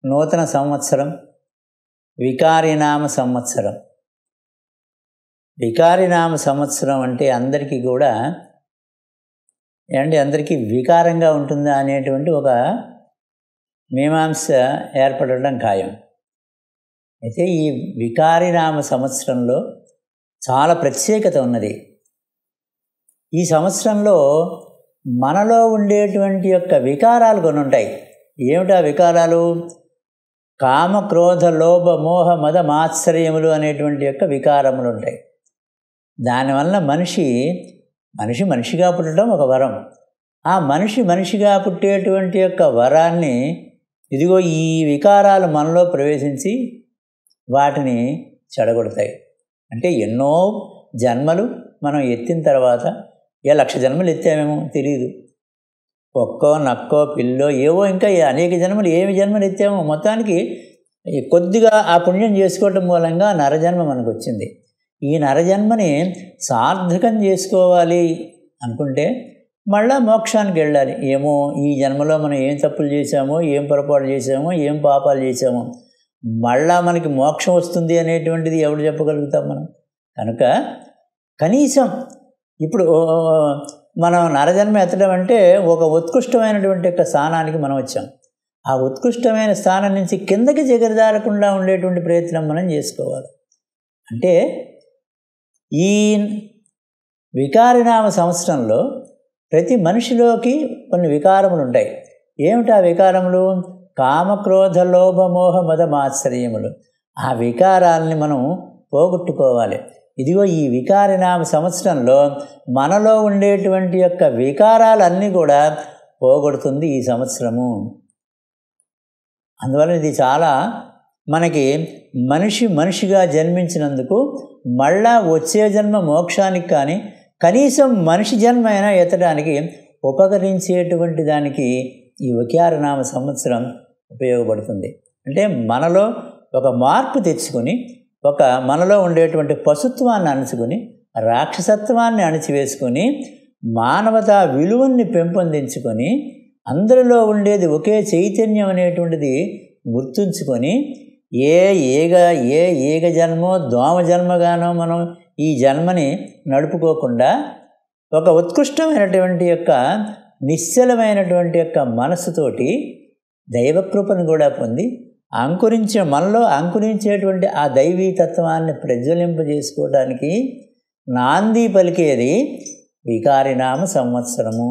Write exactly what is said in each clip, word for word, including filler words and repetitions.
నూతన సంవత్సరం, వికారినామ సంవత్సరం. వికారినామ సంవత్సరం అంటే అందరికీ కూడా ఏమంటే అందరికీ వికారంగా ఉంటుందా అనేటువంటి ఒక మీమాంస ఏర్పడడం ఖాయం. అయితే ఈ వికారినామ సంవత్సరంలో చాలా ప్రత్యేకత ఉన్నది. ఈ సంవత్సరంలో మనలో ఉండేటువంటి యొక్క వికారాలు కొన్ని ఉంటాయి. ఏమిటా వికారాలు? కామ, క్రోధ, లోభ, మోహ, మద, మాత్సర్యములు అనేటువంటి యొక్క వికారములు ఉంటాయి. దానివల్ల మనిషి మనిషి మనిషిగా పుట్టడం ఒక వరం. ఆ మనిషి మనిషిగా పుట్టేటువంటి యొక్క వరాన్ని ఇదిగో ఈ వికారాలు మనలో ప్రవేశించి వాటిని చెడగొడతాయి. అంటే ఎన్నో జన్మలు మనం ఎత్తిన తర్వాత, ఏ లక్ష జన్మలు ఎత్తామేమో తెలియదు, ఒక్కో నక్కో పిల్లో ఏవో ఇంకా అనేక జన్మలు ఏమి జన్మలు ఎత్తామో మొత్తానికి కొద్దిగా ఆ పుణ్యం చేసుకోవటం మూలంగా నరజన్మ మనకు వచ్చింది. ఈ నరజన్మని సార్థకం చేసుకోవాలి అనుకుంటే మళ్ళా మోక్షానికి వెళ్ళాలి. ఏమో ఈ జన్మలో మనం ఏం తప్పులు చేశామో, ఏం పొరపాటు చేసామో, ఏం పాపాలు చేసామో, మళ్ళా మనకి మోక్షం వస్తుంది అనేటువంటిది ఎవడు చెప్పగలుగుతాం మనం? కనుక కనీసం ఇప్పుడు మనం నరజన్మ ఎత్తడం అంటే ఒక ఉత్కృష్టమైనటువంటి యొక్క స్థానానికి మనం వచ్చాం. ఆ ఉత్కృష్టమైన స్థానం నుంచి కిందకి జగరిదారకుండా ఉండేటువంటి ప్రయత్నం మనం చేసుకోవాలి. అంటే ఈ వికారినామ సంవత్సరంలో ప్రతి మనిషిలోకి కొన్ని వికారములు ఉంటాయి. ఏమిటా వికారములు? కామ, క్రోధ, లోభ, మోహ, మద, మాత్సర్యములు. ఆ వికారాలని మనం పోగొట్టుకోవాలి. ఇదిగో ఈ వికారినామ సంవత్సరంలో మనలో ఉండేటువంటి యొక్క వికారాలన్నీ కూడా పోగొడుతుంది ఈ సంవత్సరము. అందువల్ల ఇది చాలా మనకి మనిషి మనిషిగా జన్మించినందుకు మళ్ళా వచ్చే జన్మ మోక్షానికి కానీ కనీసం మనిషి జన్మ అయినా ఎత్తడానికి ఉపకరించేటువంటి దానికి ఈ వికారనామ సంవత్సరం ఉపయోగపడుతుంది. అంటే మనలో ఒక మార్పు తెచ్చుకొని, ఒక మనలో ఉండేటువంటి పశుత్వాన్ని అణుచుకొని, రాక్షసత్వాన్ని అణిచివేసుకొని, మానవతా విలువల్ని పెంపొందించుకొని, అందరిలో ఉండేది ఒకే చైతన్యం అనేటువంటిది గుర్తుంచుకొని, ఏ ఈగ ఏ ఈగ జన్మో దోమ జన్మగానో మనం ఈ జన్మని నడుపుకోకుండా ఒక ఉత్కృష్టమైనటువంటి యొక్క నిశ్చలమైనటువంటి యొక్క మనస్సుతోటి దైవకృపను కూడా పొంది అంకురించే మనలో అంకురించేటువంటి ఆ దైవీ తత్వాన్ని ప్రజ్వలింపజేసుకోవడానికి నాంది పలికేది వికారినామ సంవత్సరము.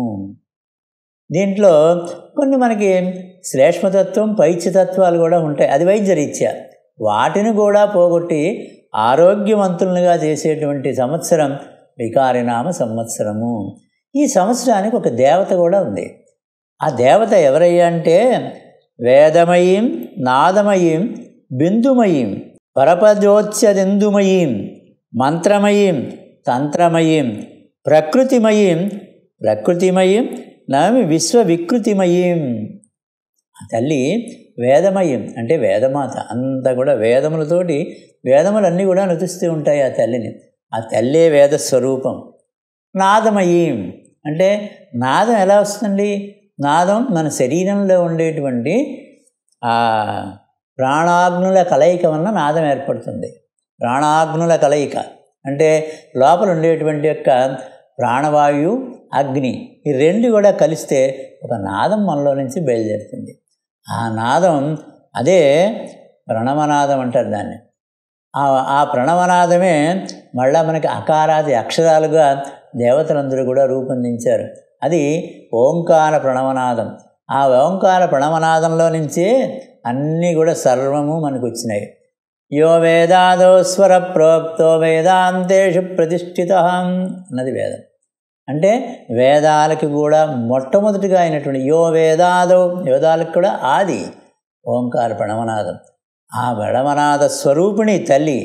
దీంట్లో కొన్ని మనకి శ్లేష్మతత్వం, పైత్యతత్వాలు కూడా ఉంటాయి. అది వైద్యరీత్యా వాటిని కూడా పోగొట్టి ఆరోగ్యవంతులుగా చేసేటువంటి సంవత్సరం వికారినామ సంవత్సరము. ఈ సంవత్సరానికి ఒక దేవత కూడా ఉంది. ఆ దేవత ఎవరయ్యా అంటే వేదమయీం, నాదమయీం, బిందుమయీం, పరపజోత్స్యదిందుమయీం, మంత్రమయీం, తంత్రమయీం, ప్రకృతిమయీం, ప్రకృతిమయీం, నమి విశ్వవికృతిమయీం. ఆ తల్లి వేదమయం అంటే వేదమాత. అంతా కూడా వేదములతోటి వేదములన్నీ కూడా నటిస్తూ ఉంటాయి ఆ తల్లిని. ఆ తల్లే వేద స్వరూపం. నాదమయీం అంటే నాదం ఎలా వస్తుంది? నాదం మన శరీరంలో ఉండేటువంటి ఆ ప్రాణాగ్నుల కలయిక వలన నాదం ఏర్పడుతుంది. ప్రాణాగ్నుల కలయిక అంటే లోపల ఉండేటువంటి యొక్క ప్రాణవాయువు, అగ్ని, ఈ రెండు కూడా కలిస్తే ఒక నాదం మనలో నుంచి బయలుదేరుతుంది. ఆ నాదం అదే ప్రణవనాదం అంటారు దాన్ని. ఆ ప్రణవనాదమే మళ్ళా మనకి అకారాది అక్షరాలుగా దేవతలందరూ కూడా రూపొందించారు. అది ఓంకార ప్రణవనాదం. ఆ ఓంకార ప్రణవనాదంలో నుంచే అన్నీ కూడా సర్వము మనకు వచ్చినాయి. యో వేదాదో స్వర ప్రోక్తో వేదాంతేషు ప్రతిష్ఠిత అన్నది వేదం. అంటే వేదాలకి కూడా మొట్టమొదటిగా అయినటువంటి యో వేదాదో, వేదాలకు కూడా ఆది ఓంకార ప్రణవనాదం. ఆ ప్రణవనాద స్వరూపిణి తల్లి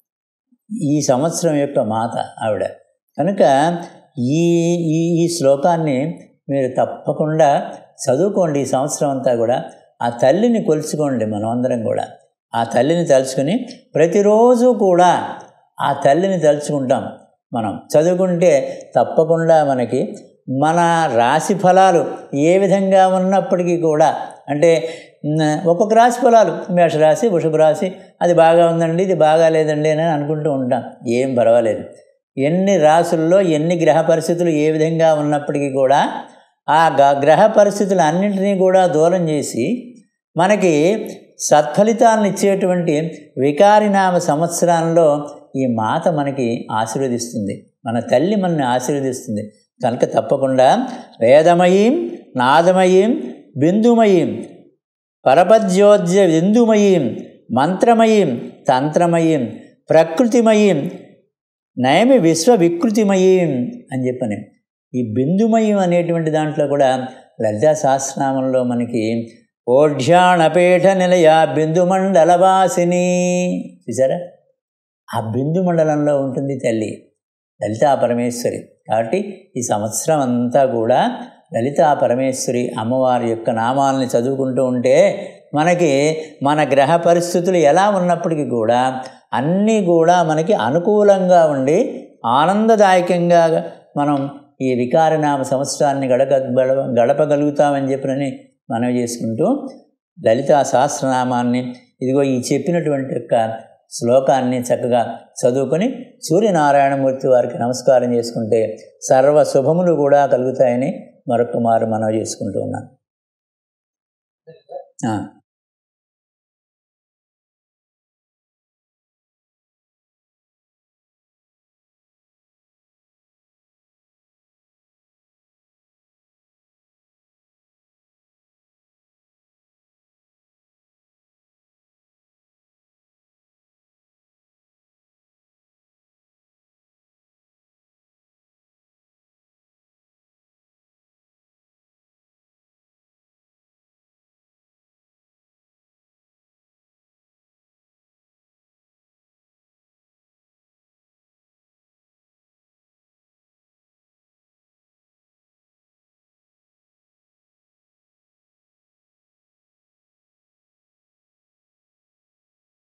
ఈ సంవత్సరం యొక్క మాత ఆవిడ. కనుక ఈ ఈ ఈ శ్లోకాన్ని మీరు తప్పకుండా చదువుకోండి. ఈ సంవత్సరం అంతా కూడా ఆ తల్లిని కొలుచుకోండి. మనం అందరం కూడా ఆ తల్లిని తలుచుకుని ప్రతిరోజు కూడా ఆ తల్లిని తలుచుకుంటాం. మనం చదువుకుంటే తప్పకుండా మనకి మన రాశి ఫలాలు ఏ విధంగా ఉన్నప్పటికీ కూడా, అంటే ఒక్కొక్క రాశి ఫలాలు మేషరాశి, వృషభ రాశి, అది బాగా ఉందండి, ఇది బాగా లేదండి అని అనుకుంటూ ఉంటాం. ఏం పర్వాలేదు. ఎన్ని రాసుల్లో ఎన్ని గ్రహ పరిస్థితులు ఏ విధంగా ఉన్నప్పటికీ కూడా ఆ గ్రహ పరిస్థితులు అన్నింటినీ కూడా దూరం చేసి మనకి సత్ఫలితాలను ఇచ్చేటువంటి వికారినామ సంవత్సరాల్లో ఈ మాత మనకి ఆశీర్వదిస్తుంది, మన తల్లి మనని ఆశీర్వదిస్తుంది. కనుక తప్పకుండా వేదమయీం నాదమయీం బిందుమయీం పరపద్యోజ్య బిందుమయీం మంత్రమయీం తంత్రమయీం ప్రకృతిమయీం నయమి విశ్వ వికృతిమయీం అని చెప్పని ఈ బిందుమయం అనేటువంటి దాంట్లో కూడా లలితా సహస్రనామంలో మనకి ఓఢ్యాణపేఠ నిలయ బిందుమండలవాసిని చూసారా, ఆ బిందు మండలంలో ఉంటుంది తల్లి లలితా పరమేశ్వరి. కాబట్టి ఈ సంవత్సరం అంతా కూడా లలితా పరమేశ్వరి అమ్మవారి యొక్క నామాలని చదువుకుంటూ ఉంటే మనకి మన గ్రహ పరిస్థితులు ఎలా ఉన్నప్పటికీ కూడా అన్నీ కూడా మనకి అనుకూలంగా ఉండి ఆనందదాయకంగా మనం ఈ వికారనామ సంవత్సరాన్ని గడప గడపగలుగుతామని చెప్పినని మనం చేసుకుంటూ లలితా సహస్రనామాన్ని ఇదిగో ఈ చెప్పినటువంటి యొక్క శ్లోకాన్ని చక్కగా చదువుకొని సూర్యనారాయణమూర్తి వారికి నమస్కారం చేసుకుంటే సర్వ శుభములు కూడా కలుగుతాయని మరొక మారు మనం చేసుకుంటూ ఉన్నాం.